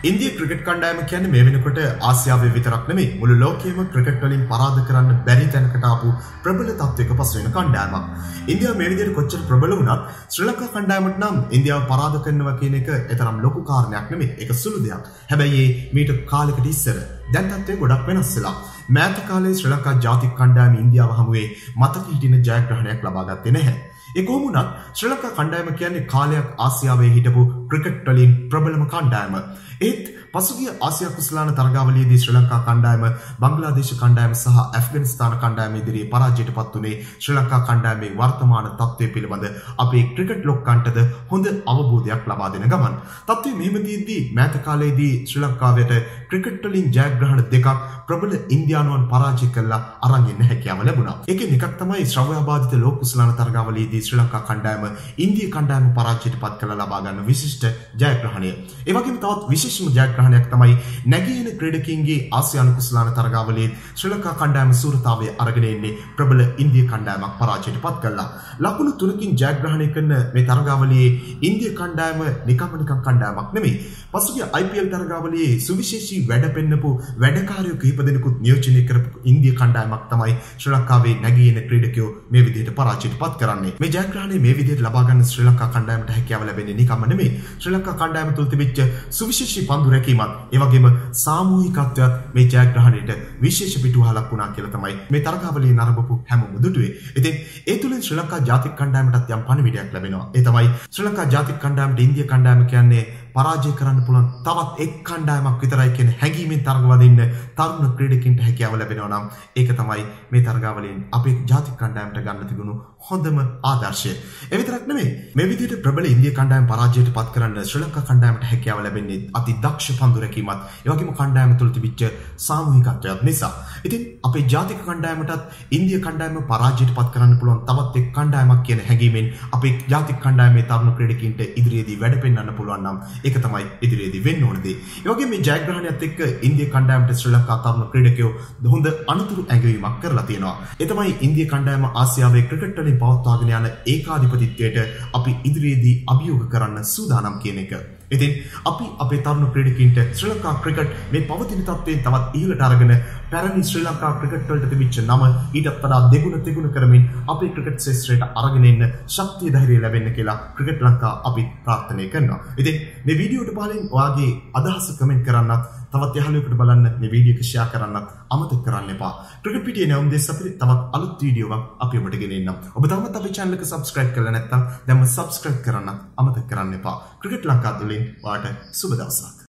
ඉන්දිය ක්‍රිකට් කණ්ඩායම කියන්නේ මේ වෙනකොට ආසියාවේ විතරක් නෙමෙයි මුළු ලෝකෙම ක්‍රිකට් වලින් පරාද කරන්න බැරි තැනකට ආපු ප්‍රබල තත්වයක පසු වෙන කණ්ඩායමක්. ඉන්දියාව මේ විදිහට කොච්චර ප්‍රබල වුණත් ශ්‍රී ලංකා කණ්ඩායමට නම් ඉන්දියාව පරාද කරනවා කියන එක තරම් ලොකු කාරණයක් නෙමෙයි. ඒක සුළු දෙයක්. හැබැයි මීට කාලෙකට ඉස්සර දැන් තත්ත්වය ගොඩක් වෙනස් වෙලා. මෑත කාලේ ශ්‍රී ලංකා ජාතික කණ්ඩායම ඉන්දියාව හමුවේ මතක හිටින ජයග්‍රහණයක් ලබා ගත්තේ නැහැ. ඒ කොහොම වුණත් ශ්‍රී ලංකා කණ්ඩායම කියන්නේ කාලයක් ආසියාවේ හිටපු ක්‍රිකට් වලින් ප්‍රබලම කණ්ඩායම. ඒත් පසුගිය ආසියා කුසලාන තරගාවලියේදී ශ්‍රී ලංකා කණ්ඩායම බංග්ලාදේශ කණ්ඩායම සහ ඇෆ්ගනිස්තාන කණ්ඩායම ඉදිරියේ පරාජයටපත් වුණේ ශ්‍රී ලංකා කණ්ඩායමේ වර්තමාන තත්ත්වය පිළිබඳ අපේ ක්‍රිකට් ලොක්කන්ටද හොඳ අවබෝධයක් ලබා දෙන ගමන්. තත්ත්වය මෙහෙම තියෙද්දී මෑත කාලයේදී ශ්‍රී ලංකාවට ක්‍රිකට් වලින් ජයග්‍රහණ දෙකක් ප්‍රබල ඉන්දියානුවන් පරාජය කළා අරන් එන්න හැකියාව ලැබුණා. ඒකෙන් එකක් තමයි ශ්‍රව්‍යාබාධිත ලෝක කුසලාන තරගාවලියේදී ශ්‍රී ලංකා කණ්ඩායම ඉන්දිය කණ්ඩායම පරාජයටපත් කළා ලබා ගන්න විශිෂ්ට ජයග්‍රහණය. ඒ වගේම තවත් විශේෂම ජයග්‍රහණයක් තමයි නැගීන ක්‍රීඩකයින්ගේ ආසියානු කුසලාන තරගාවලියේ ශ්‍රී ලංකා කණ්ඩායම සූරතාවය අරගෙන එන්නේ ප්‍රබල ඉන්දිය කණ්ඩායමක් පරාජයටපත් කළා. ලකුණු 3කින් ජයග්‍රහණය කරන මේ තරගාවලියේ ඉන්දිය කණ්ඩායම නිකම්ම කණ්ඩායමක් නෙමෙයි. පසුගිය IPL තරගාවලියේ සුවිශේෂී වැඩ පෙන්නපු වැඩකාරයෝ කිහිප දෙනෙකුත් නියෝජනය කරපු ඉන්දිය කණ්ඩායමක් තමයි ශ්‍රී ලංකාවේ නැගීන ක්‍රීඩකයෝ මේ විදිහට පරාජයටපත් කරන්නේ. මේ ජයග්‍රහණය මේ විදිහට ලබා ගන්න ශ්‍රී ලංකා කණ්ඩායමට හැකියාව ලැබෙන්නේ නිකම්ම නෙමෙයි. ශ්‍රී ලංකා කණ්ඩායම තුල තිබිච්ච සුවිශේෂී පන්දු රැකීමත් ඒ වගේම සාමූහිකත්වයක් මේ ජයග්‍රහණයට විශේෂ පිටුවහලක් වුණා කියලා තමයි මේ තරගාවලියේ නරඹපු හැමෝම දුටුවේ. ඉතින් ඒ තුලින් ශ්‍රී ලංකා ජාතික කණ්ඩායමටත් යම් පණිවිඩයක් ලැබෙනවා. ඒ තමයි ශ්‍රී ලංකා ජාතික කණ්ඩායමට ඉන්දිය කණ්ඩායම කියන්නේ පරාජය කරන්න පුළුවන් තවත් එක් කණ්ඩායමක් විතරයි කියන හැඟීමෙන් තරගවදින්න තරුණ ක්‍රීඩකින්ට හැකියාව ලැබෙනවා නම් ඒක තමයි මේ තරගාවලියෙන් අපේ ජාතික කණ්ඩායමට ගන්න තිබුණු හොඳම ආදර්ශය. ඒ විතරක් නෙමෙයි මේ විදිහට ප්‍රබල ඉන්දිය කණ්ඩායම පරාජයට පත් කරන්න ශ්‍රී ලංකා කණ්ඩායමට හැකියාව ලැබෙන්නේ අති දක්ෂ පන්දු රැකීමත් ඒ වගේම කණ්ඩායම තුළ තිබිච්ච සාමූහිකත්වයක් නිසා. ඉතින් අපේ ජාතික කණ්ඩායමටත් ඉන්දිය කණ්ඩායම පරාජයට පත් කරන්න පුළුවන් තවත් එක් කණ්ඩායමක් කියන හැඟීමෙන් අපේ ජාතික කණ්ඩායමේ තරුණ ක්‍රීඩකයින්ට ඉදිරියේදී වැඩ පෙන්වන්න පුළුවන් නම් ඒක තමයි ඉදිරියේදී වෙන්න ඕන දේ. ඒ වගේම මේ ජයග්‍රහණයත් එක්ක ඉන්දිය කණ්ඩායමට ශ්‍රී ලංකා තරුණ ක්‍රීඩකයෝ හොඳ අනුතුරු ඇඟවීමක් කරලා තියෙනවා. ඒ තමයි ඉන්දිය කණ්ඩායම ආසියාවේ ක්‍රිකට් වලින් පවත්වාගෙන යන ඒකාධිපතිත්වයට අපි ඉදිරියේදී අභියෝග කරන්න සූදානම් කියන එක. ඉතින් අපි අපේ තරුණ ක්‍රීඩකයින්ට ශ්‍රී ලංකා ක්‍රිකට් මේ පවතින තත්ත්වයෙන් තවත් ඉහළට අරගෙන පැරණි ශ්‍රී ලංකා ක්‍රිකට් වලට තිබිච්ච නම ඊටත් වඩා දෙගුණ කරමින් අපේ ක්‍රිකට් ශාස්ත්‍රයට අරගෙන එන්න ශක්තිය ධෛර්යය ලැබෙන්න කියලා ක්‍රිකට් ලංකා අපි ප්‍රාර්ථනා කරනවා. ඉතින් මේ වීඩියෝට පහලින් ඔයාගේ අදහස කමෙන්ට් කරන්නත් තවත් යහළුවෙකුට බලන්න මේ වීඩියෝ එක ෂෙයා කරන්නත් අමතක කරන්න එපා. ක්‍රිකට් පිටියේ නැවුම් දෙස් අපිට තවත් අලුත් වීඩියෝවක් අපි ඔබට ගෙනෙන්නම්. ඔබ තාමත් අපේ channel එක subscribe කරලා නැත්නම් දැන්ම subscribe කරන්නත් අමතක කරන්න එපා. ක්‍රිකට් ලංකා තුලින් ඔයාට සුබ දවසක්.